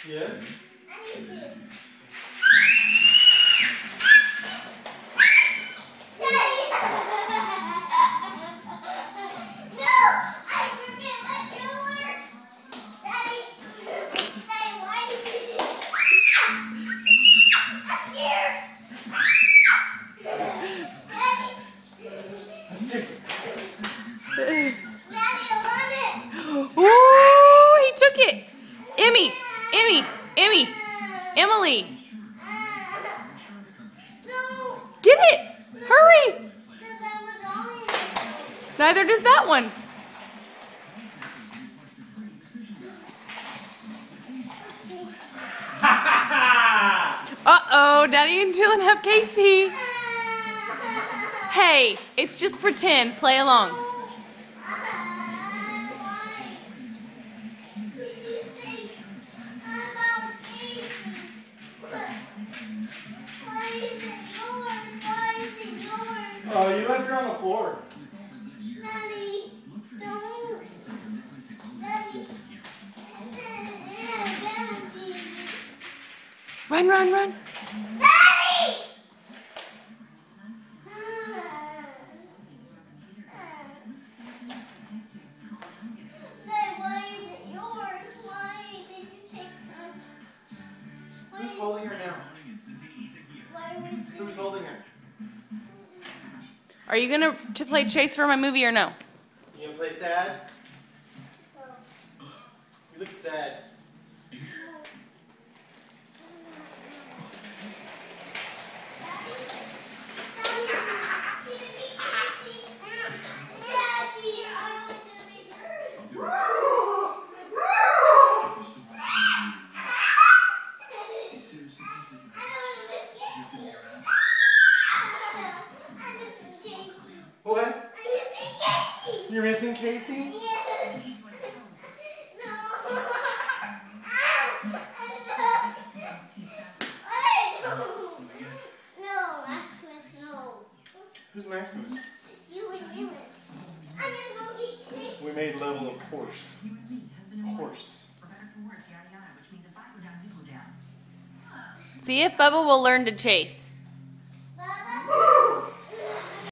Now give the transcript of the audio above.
Yes? I need to. Ooh, he took it. Emmy, Emmy, Emmy, Emily. Get it. Hurry. Neither does that one. Uh-oh, Daddy and Dylan have Casey. Hey, it's just pretend. Play along. Oh, you left her on the floor. Daddy, don't. Daddy. Run, run, run. Daddy! Why is it yours? Why did you take her? Who's holding her now? Who's holding her? Are you gonna play chase for my movie or no? You gonna play sad? You look sad. What? You're missing Casey? No, Maximus, no. Who's Maximus? You and Dylan. I'm gonna go get Casey. We made level of horse. Horse. See if Bubba will learn to chase.